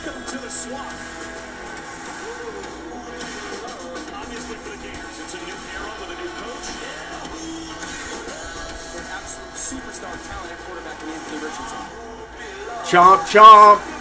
Welcome to the swamp. Obviously for the Gators, it's a new era with a new coach. An absolute superstar talent at quarterback in Anthony Richardson. Chomp, chomp.